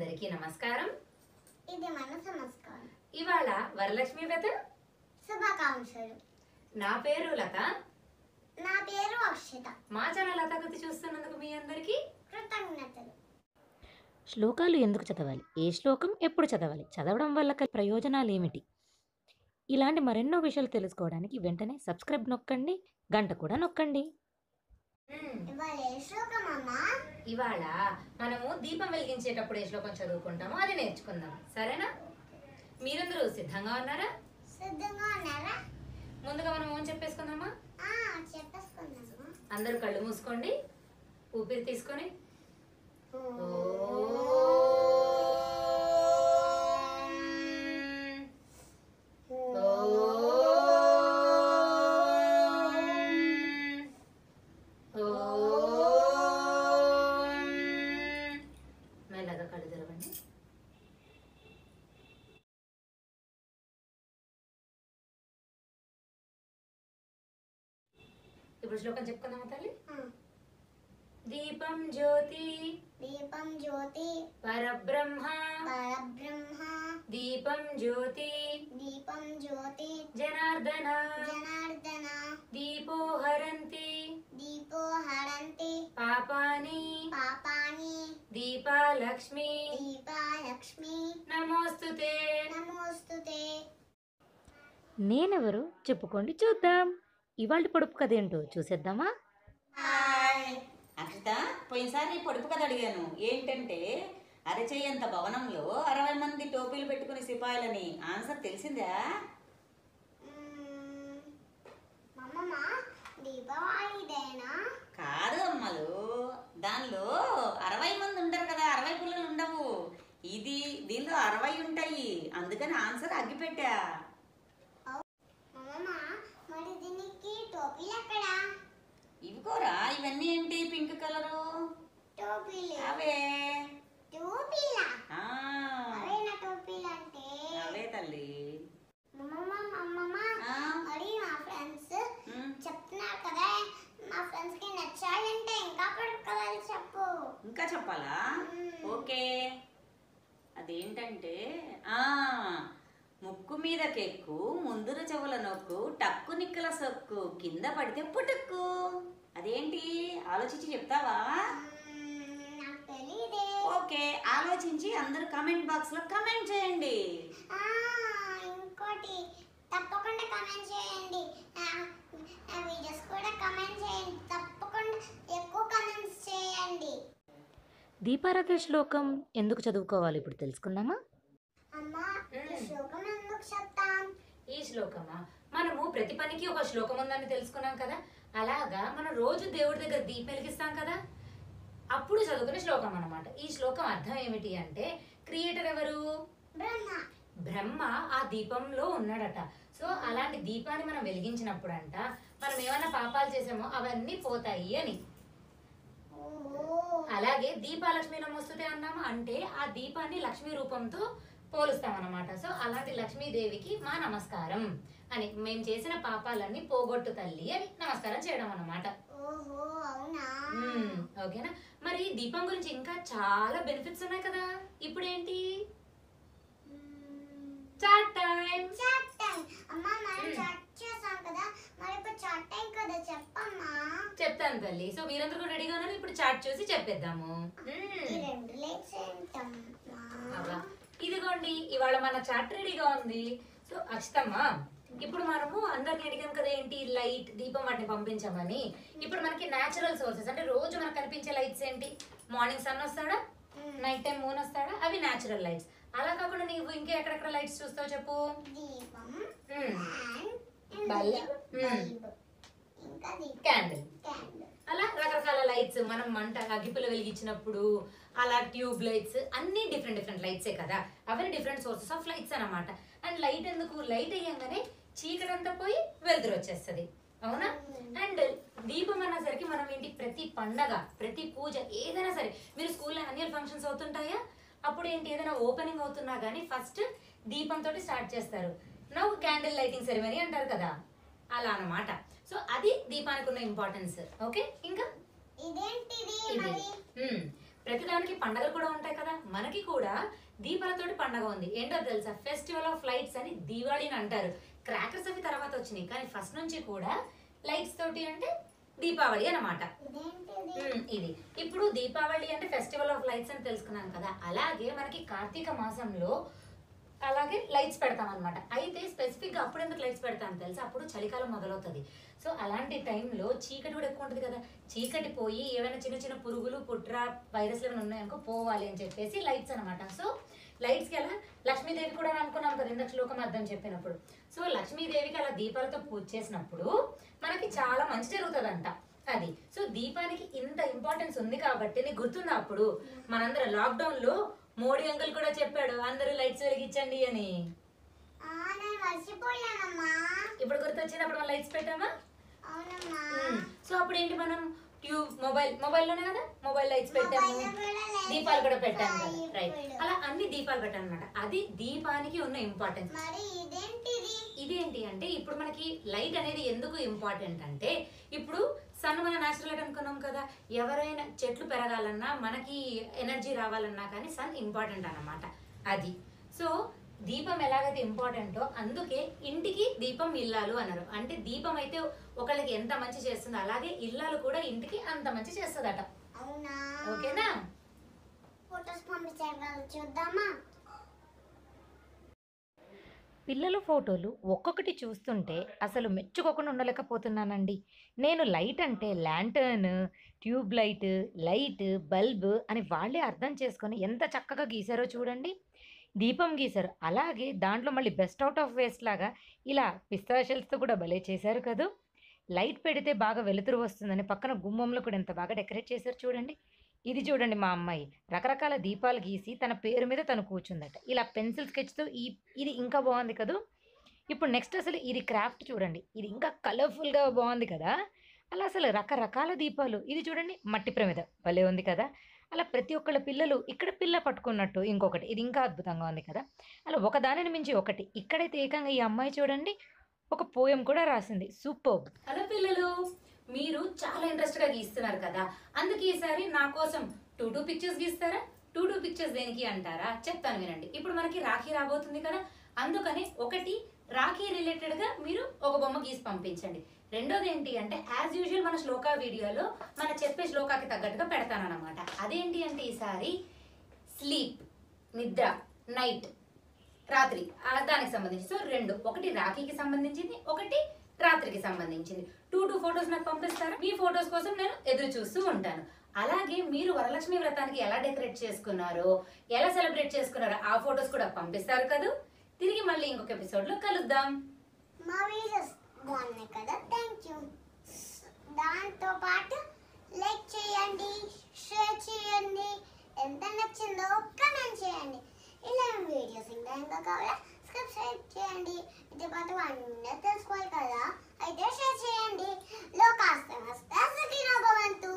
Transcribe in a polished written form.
అందరికీ నమస్కారం. ఇది మన నమస్కారం. ఇవాళ వరలక్ష్మి వ్రత శుభాకాంక్షలు. నా పేరు లత. నా పేరు అక్షిత. మా ఛానల్ లత కథ చూస్తున్నందుకు మీ అందరికీ కృతజ్ఞతలు. శ్లోకాలు ఎందుకు చదవాలి, ఏ శ్లోకం ఎప్పుడు చదవాలి, చదవడం వల్ల ప్రయోజనాలు ఏమిటి, ఇలాంటి మరెన్నో విషయాలు తెలుసుకోవడానికి వెంటనే సబ్స్క్రైబ్ నొక్కండి, గంట కూడా నొక్కండి. ఇవాళ ఏ శ్లోకం అమ్మా? ఇవాళ మనము దీపం వెలిగించేటప్పుడు ఏ శ్లోకం చదువుకుంటామో అది నేర్చుకుందాం, సరేనా? మీరందరూ సిద్ధంగా ఉన్నారా? సిద్ధంగా ఉన్నారా? ముందుగా మనం ఏం చెప్పేసుకుందామా? చెప్పేసుకుందామా. అందరూ కళ్ళు మూసుకోండి, ఊపిరి తీసుకొని మెల్లగా కళ్ళు తెరవండి. ఇప్పుడు శ్లోకం చెప్పుకుందామా తల్లి? దీపం జ్యోతి దీపం జ్యోతి పరబ్రహ్మ పరబ్రహ్మ దీపం జ్యోతి దీపం జ్యోతి జనార్దన జనార్దన దీపో హరంతి దీపో హరంతి పాపాని పాపాని దీపాలక్ష్మి దీపాలక్ష్మి నమోస్తుతే. నమోస్తుతే. నేనెవరు చెప్పుకోండి చూద్దాం. ఇవాళ పొడుపు కథ ఏంటో చూసేద్దామా? అక్షిత, పోయినసారి పొడుపు కథ అడిగాను. ఏంటంటే అరచేయంత భవనంలో 60 మంది టోపీలు పెట్టుకుని సిపాయిలని. ఆన్సర్ తెలిసిందా? అమ్మమ్మ, దీపావళిదేనా? కాదు అమ్మలు, దానిలో 60 మంది ఉండరు కదా, 60 పుల్లలు ఉండవు. దీనిలో 60 ఉంటాయి, అందుకని ఆన్సర్ అగ్గిపెట్టా. అమ్మమ్మ, మరి దీనికి టోపీలు ఎక్కడా? ఇవికోరా, ఇవన్నీ ఏంటి పింక్ కలరు? టోపీలు. అవే టోపీలా? ఆ, అవేనా టోపీలు అంటే? అవే తల్లి. అమ్మమ్మ, ఆ, మరి మా ఫ్రెండ్స్ ఉమ్, చెప్తున్నారు కదా, మా ఫ్రెండ్స్ కి నచ్చాలంటే ఇంకా పొడుపు కథలు చెప్పు. ఇంకా చెప్పాలా? ఓకే. అదేంటంటే ముక్కు మీద కెక్కు, ముందుర చెవుల నొక్కు, టక్కు నిక్కల సొక్కు, కింద పడితే పుట్టుక్కు. అదేంటి ఆలోచించి చెప్తావా? నాకు తెలీదే. ఓకే, ఆలోచించి అందరూ కామెంట్ బాక్స్ లో కామెంట్ చేయండి. ఇంకోటి తప్పకుండా కామెంట్ చేయండి. నా వీడియోస్ కూడా కామెంట్ చేయండి. తప్పకుండా ఎక్కువ కామెంట్స్ చేయండి. దీపారాధన శ్లోకం ఎందుకు చదువుకోవాలి ఇప్పుడు తెలుసుకుందామా? అమ్మా, ఈ శ్లోకం ఎందుకు చెప్తాం? ఈ శ్లోకమా, మనము ప్రతి పనికి ఒక శ్లోకం ఉందని తెలుసుకున్నాం కదా. అలాగా మనం రోజు దేవుడి దగ్గర దీపం వెలిగిస్తాం కదా, అప్పుడు చదువుకునే శ్లోకం అన్నమాట. ఈ శ్లోకం అర్థం ఏమిటి అంటే, క్రియేటర్ ఎవరు? బ్రహ్మ. బ్రహ్మ ఆ దీపంలో ఉన్నాడట. సో అలాంటి దీపాన్ని మనం వెలిగించినప్పుడు అంట, మనం ఏమైనా పాపాలు చేసామో అవన్నీ పోతాయి అని. అలాగే దీపాలక్ష్మి నమోస్తుతే అన్నామా అంటే ఆ దీపాన్ని లక్ష్మీ రూపంతో పోలుస్తాం అన్నమాట. సో అలాంటి లక్ష్మీదేవికి మా నమస్కారం అని, మేము చేసిన పాపాలన్నీ పోగొట్టు తల్లి అని నమస్కారం చేయడం అన్నమాట. ఓహో, అవునా? ఓకేనా? మరి దీపం గురించి ఇంకా చాలా బెనిఫిట్స్ ఉన్నాయి కదా. ఇప్పుడు ఏంటి? Chat time. Chat time. అమ్మా, మనం చాట్ చేసాం కదా, మరి ఇప్పుడు చాట్ టైం కదా, చెప్పమ్మా. చెప్తాను తల్లి. సో మీరందరూ కూడా రెడీగా ఉన్నారు, ఇప్పుడు చాట్ చూసి చెప్పేద్దాము. ఈ 2 లైట్స్ ఏంటమ్మా? అలా ఇదిగోండి, ఇవాళ మన చాట్ రెడీగా ఉంది. సో అక్షతమ్మ, ఇప్పుడు మనము అందరిని అడిగాం కదా, ఏంటి లైట్ దీపం వాటిని పంపించామని. ఇప్పుడు మనకి న్యాచురల్ సోర్సెస్ అంటే రోజు మనకు కనిపించే లైట్స్ ఏంటి? మార్నింగ్ సన్ వస్తాడా, నైట్ టైం మూన్ వస్తాడా, అవి న్యాచురల్ లైట్స్. అలా కాకుండా నీవు ఇంకా ఎక్కడెక్కడ లైట్స్ చూస్తావు చెప్పు? దీపం, బల్బ్, ఇంకా దీపం, క్యాండిల్, క్యాండిల్. అలా రకరకాల లైట్స్. మనం మంట అగ్గిపుల్ల వెలిగించినప్పుడు అలా ట్యూబ్ లైట్స్, అన్ని డిఫరెంట్ లైట్సే కదా. అవన్నీ డిఫరెంట్ సోర్సెస్ ఆఫ్ లైట్స్ అనమాట. అండ్ లైట్ ఎందుకు? లైట్ అయ్యంగానే చీకటంతా పోయి వెలుతురు వచ్చేస్తుంది, అవునా? అండ్ దీపం అన్నసరికి మనం ఏంటి, ప్రతి పండగ, ప్రతి పూజ, ఏదైనా సరే, మీరు స్కూల్లో యాన్యువల్ ఫంక్షన్స్ అవుతుంటాయా, అప్పుడు ఏంటి, ఏదైనా ఓపెనింగ్ అవుతున్నా కానీ ఫస్ట్ దీపంతో స్టార్ట్ చేస్తారు. నవ్వు క్యాండిల్ లైటింగ్ సెరమనీ అంటారు కదా, అలా అన్నమాట. సో అది దీపానికి ఉన్న ఇంపార్టెన్స్. ఓకే, ఇంకా ఇదేంటిది ఇది మరి? ప్రతిదానికి పండగలు కూడా ఉంటాయి కదా, మనకి కూడా దీపాలతోటి పండగ ఉంది. ఏంటో తెలుసా? ఫెస్టివల్ ఆఫ్ లైట్స్ అని దీవాళిని అంటారు. క్రాకర్స్ అవి తర్వాత వచ్చినాయి, కానీ ఫస్ట్ నుంచి కూడా లైట్స్ తోటి అంటే దీపావళి అన్నమాట. ఇది ఇప్పుడు దీపావళి అంటే ఫెస్టివల్ ఆఫ్ లైట్స్ అని తెలుసుకున్నాం కదా. అలాగే మనకి కార్తీక మాసంలో అలాగే లైట్స్ పెడతాం అనమాట. అయితే స్పెసిఫిక్గా అప్పుడు ఎందుకు లైట్స్ పెడతాం తెలుసా? అప్పుడు చలికాలం మొదలవుతుంది. సో అలాంటి టైంలో చీకటి కూడా ఎక్కువ ఉంటుంది కదా, చీకటి పోయి ఏమైనా చిన్న చిన్న పురుగులు పుట్ర వైరస్లు ఏమైనా ఉన్నాయనుకో పోవాలి అని చెప్పేసి లైట్స్ అనమాట. సో లైట్స్కి అలా లక్ష్మీదేవి కూడా అనుకున్నాం కదా ఇందాక శ్లోకం అర్థం చెప్పినప్పుడు. సో లక్ష్మీదేవికి అలా దీపాలతో పూజ చేసినప్పుడు మనకి చాలా మంచి జరుగుతుందంట అది. సో దీపానికి ఇంత ఇంపార్టెన్స్ ఉంది కాబట్టి నీకు గుర్తుందా? అప్పుడు మనందరం లాక్డౌన్ లో మోడీ అంకుల్ కూడా చెప్పాడు అందరూ లైట్స్ వెలిగించండి అని. ఇప్పుడు గుర్తొచ్చినప్పుడు మనం లైట్స్ పెట్టామా? సో అప్పుడు ఏంటి, మనం ట్యూబ్ మొబైల్లోనే కదా మొబైల్ లైట్స్ పెట్టాము, దీపాలు కూడా పెట్టాము కదా, రైట్. అలా అన్ని దీపాలు పెట్టాను అనమాట. అది దీపానికి ఉన్న ఇంపార్టెన్స్. ఇదేంటి అంటే ఇప్పుడు మనకి లైట్ అనేది ఎందుకు ఇంపార్టెంట్ అంటే, ఇప్పుడు సన్ మన న్యాచురల్ లైట్ అనుకున్నాం కదా, ఎవరైనా చెట్లు పెరగాలన్నా మనకి ఎనర్జీ రావాలన్నా కానీ సన్ ఇంపార్టెంట్ అన్నమాట అది. సో దీపం ఎలాగైతే ఇంపార్టెంటో అందుకే ఇంటికి దీపం ఇల్లాలు అన్నారు. అంటే దీపం అయితే ఒకళ్ళకి ఎంత మంచి చేస్తుందో అలాగే ఇల్లాలు కూడా ఇంటికి అంత మంచి చేస్తుందట. ఓకేనా? ఫోటోస్ పంపించారు చూద్దామా? పిల్లల ఫోటోలు ఒక్కొక్కటి చూస్తుంటే అసలు మెచ్చుకోకుండా ఉండలేకపోతున్నానండి. నేను లైట్ అంటే ల్యాంటర్న్, ట్యూబ్ లైట్, బల్బ్ అని వాళ్ళే అర్థం చేసుకొని ఎంత చక్కగా గీశారో చూడండి. దీపం గీశారు, అలాగే దాంట్లో మళ్ళీ బెస్ట్ అవుట్ ఆఫ్ వేస్ట్ లాగా ఇలా పిస్తా షెల్స్తో కూడా భలే చేశారు కదూ. లైట్ పెడితే బాగా వెలుతురు వస్తుందని పక్కన గుమ్మంలో కూడా ఎంత బాగా డెకరేట్ చేశారు చూడండి. ఇది చూడండి, మా అమ్మాయి రకరకాల దీపాలు గీసి తన పేరు మీద తను కూర్చుందట. ఇలా పెన్సిల్ స్కెచ్తో ఇది ఇంకా బాగుంది కదూ. ఇప్పుడు నెక్స్ట్ అసలు ఇది క్రాఫ్ట్ చూడండి, ఇది ఇంకా కలర్ఫుల్గా బాగుంది కదా. అలా అసలు రకరకాల దీపాలు, ఇది చూడండి మట్టి ప్రమిద భలే ఉంది కదా. అలా ప్రతి ఒక్కళ్ళ పిల్లలు ఇక్కడ పిల్ల పట్టుకున్నట్టు ఇంకొకటి, ఇది ఇంకా అద్భుతంగా ఉంది కదా. అలా ఒకదానిని మించి ఒకటి. ఇక్కడైతే ఏకంగా ఈ అమ్మాయి చూడండి ఒక పోయం కూడా రాసింది, సూపర్. హలో పిల్లలు, మీరు చాలా ఇంట్రెస్ట్గా గీస్తున్నారు కదా, అందుకే ఈసారి నా కోసం 2 పిక్చర్స్ గీస్తారా? 2 పిక్చర్స్ దేనికి అంటారా? చెప్తాను వినండి. ఇప్పుడు మనకి రాఖీ రాబోతుంది కదా, అందుకని ఒకటి రాఖీ రిలేటెడ్గా మీరు ఒక బొమ్మ గీసి పంపించండి. రెండోది ఏంటి అంటే యాజ్ యూజువల్ మన శ్లోకా వీడియోలో మన చెప్పే శ్లోకాకి తగ్గట్టుగా పెడతానన్నమాట. అదేంటి అంటే ఈసారి స్లీప్, నిద్ర, నైట్, రాత్రి, దానికి సంబంధించి. సో 2, ఒకటి రాఖీకి సంబంధించింది, ఒకటి రాత్రికి సంబంధించింది. 2 ఫొటోస్ నాకు పంపిస్తారా? మీ ఫొటోస్ కోసం నేను ఎదురు చూస్తూ ఉంటాను. అలాగే మీరు వరలక్ష్మి వ్రతానికి ఎలా డెకరేట్ చేసుకున్నారో, ఎలా సెలబ్రేట్ చేసుకున్నారో ఆ ఫొటోస్ కూడా పంపిస్తారు కదా. తిరిగి మళ్ళీ ఇంకొక ఎపిసోడ్లో కలుద్దాం. మా వీడియోస్ బాగున్నాయి కదా, థ్యాంక్ యూ. దాంతో పాటు లైక్ చేయండి, షేర్ చేయండి, ఎంత నచ్చిందో కామెంట్ చేయండి. ఇలా వీడియోస్ ఇంకా కావాలా సబ్స్క్రైబ్ చేయండి. ఇది పాటు అన్నీ తెలుసుకోవాలి కదా, అయితే షేర్ చేయండి. లోకాస్తమస్త సుఖినో భవంతు.